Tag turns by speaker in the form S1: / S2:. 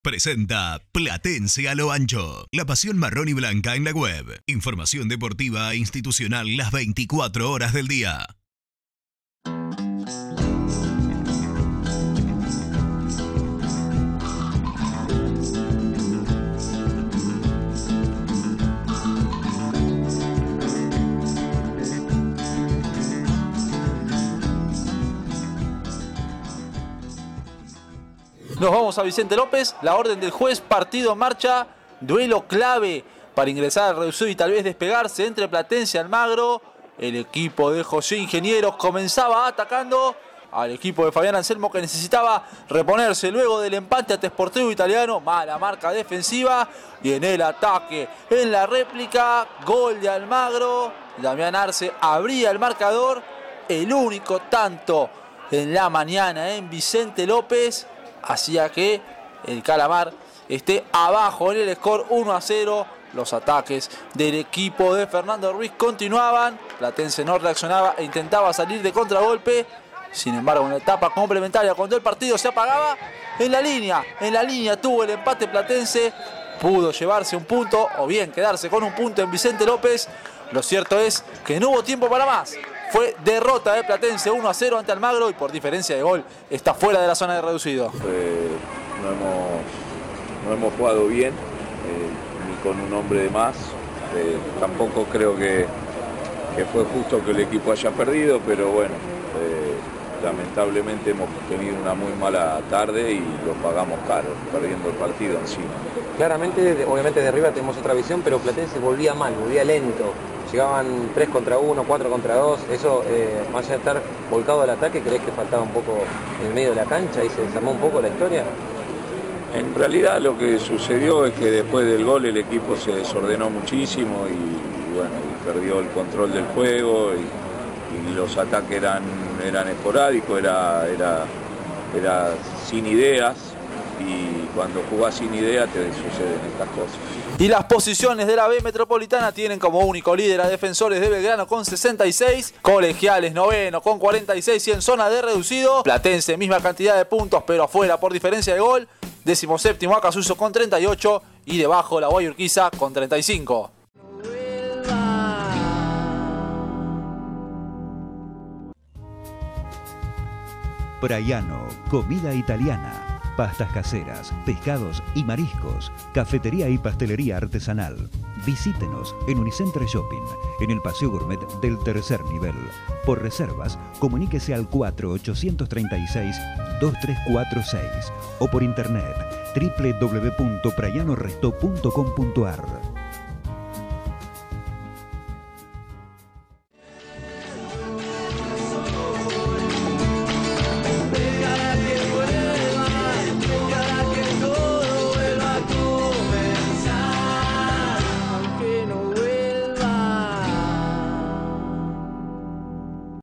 S1: Presenta Platense a lo ancho. La pasión marrón y blanca en la web. Información deportiva e institucional las 24 horas del día.
S2: Nos vamos a Vicente López, la orden del juez, partido en marcha, duelo clave para ingresar al reducido y tal vez despegarse entre Platense y Almagro. El equipo de José Ingenieros comenzaba atacando al equipo de Fabián Anselmo, que necesitaba reponerse luego del empate ante Sportivo Italiano. Mala marca defensiva y en el ataque, en la réplica, gol de Almagro. Damián Arce abría el marcador, el único tanto en la mañana en Vicente López hacía que el Calamar esté abajo en el score 1-0. Los ataques del equipo de Fernando Ruiz continuaban. Platense no reaccionaba e intentaba salir de contragolpe. Sin embargo, en la etapa complementaria, cuando el partido se apagaba, en la línea tuvo el empate Platense. Pudo llevarse un punto o bien quedarse con un punto en Vicente López. Lo cierto es que no hubo tiempo para más. Fue derrota de Platense 1-0 ante Almagro y por diferencia de gol está fuera de la zona de reducido.
S3: No hemos jugado bien, ni con un hombre de más. Tampoco creo que fue justo que el equipo haya perdido, pero bueno, lamentablemente hemos tenido una muy mala tarde y lo pagamos caro, perdiendo el partido encima.
S4: Claramente, obviamente de arriba tenemos otra visión, pero Platense volvía mal, volvía lento. Llegaban 3 contra 1, 4 contra 2, eso, más allá de estar volcado al ataque, ¿crees que faltaba un poco en el medio de la cancha y se desarmó un poco la historia?
S3: En realidad lo que sucedió es que después del gol el equipo se desordenó muchísimo y bueno, y perdió el control del juego y los ataques eran esporádicos, era sin ideas, y cuando jugás sin ideas te suceden estas cosas.
S2: Y las posiciones de la B Metropolitana tienen como único líder a Defensores de Belgrano con 66, Colegiales noveno con 46 y en zona de reducido, Platense misma cantidad de puntos pero afuera por diferencia de gol, 17º Acasuso con 38 y debajo la Guayurquiza con 35.
S5: Praiano, comida italiana. Pastas caseras, pescados y mariscos, cafetería y pastelería artesanal. Visítenos en Unicenter Shopping, en el Paseo Gourmet del tercer nivel. Por reservas, comuníquese al 4836-2346 o por internet www.praianoresto.com.ar.